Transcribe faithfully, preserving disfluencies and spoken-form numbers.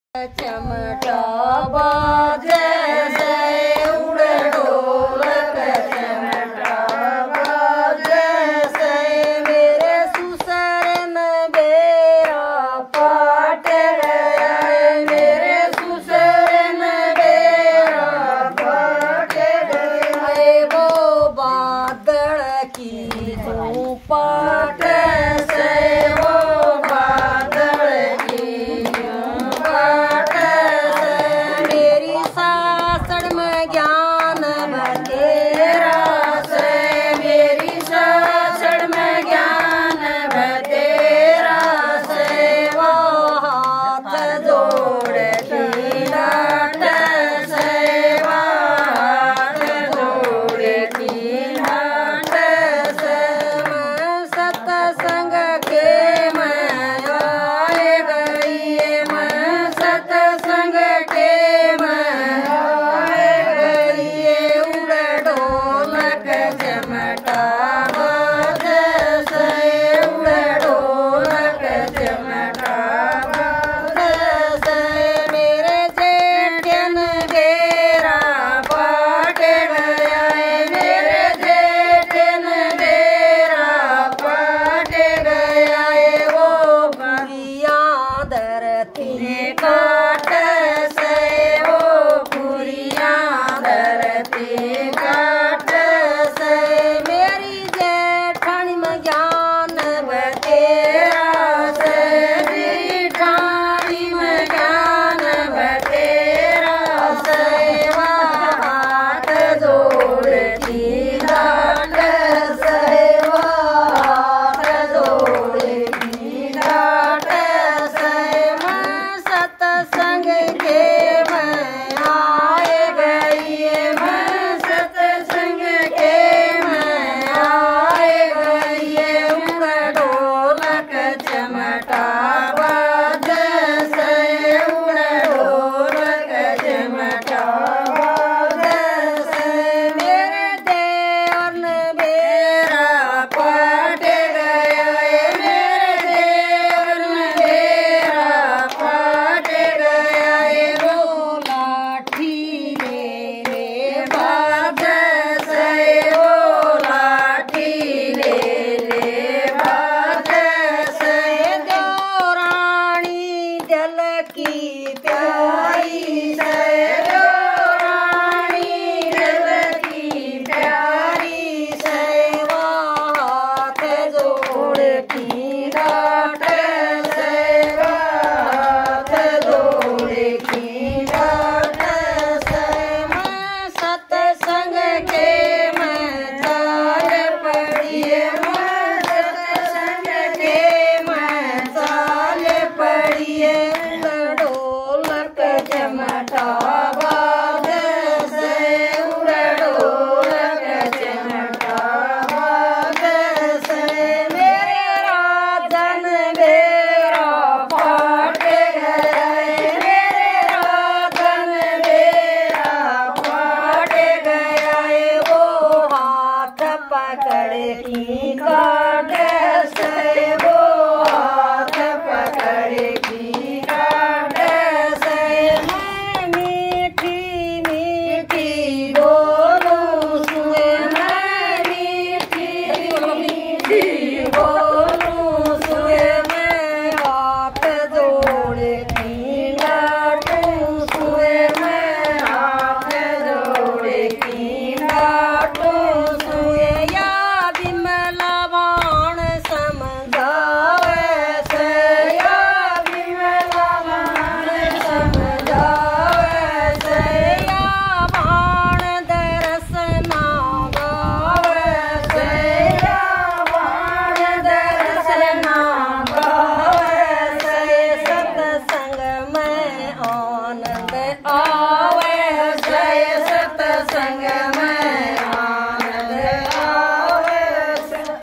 चमटा बाजे से उड़े ढोलक, चमटा बाजे से मेरे ससुर में बेरा पाट गया है, मेरे ससुर में बेरा पाट गया है। वो बादल की जो पाट से वो बादल की पाट से मेरी सासड़ में ज्ञान बतेरा से, मेरी सासड़ में ज्ञान बतेरा से वो हाथ जोड़ती नाट से, वो हाथ जोड़ती नाट से। मैं सत्संग के मैं आए गई, मैं सत्संग के मैं आए गई, उड़े ढोलक चमटा बाजे से, उड़े ढोलक चमटा बाजे से मेरे जेठन घेरा पाट गया है, मेरे जेठन घेरा पाट गया है। वो पुरिया धरती काट से, वो पुरिया धरती काट से मेरी जेठानी में ज्ञान बतेरा से, जेठानी में ज्ञान बतेरा से वो हाथ जोड़ती नाट से, वो हाथ जोड़ती नाट से। मैं सत्संग के मैं आए गई, मैं सत्संग के मैं आए गई, उड़े ढोलक चमटा बाजे से, उड़े ढोलक चमटा बाजे से मेरे देवर ने बेरा पाट गया है, मेरे देवर ने बेरा पाट गया है। वो लाठी ले ले बाजे से, वो लाठी ले ले बाजे से दो रानी जल की प्याई से,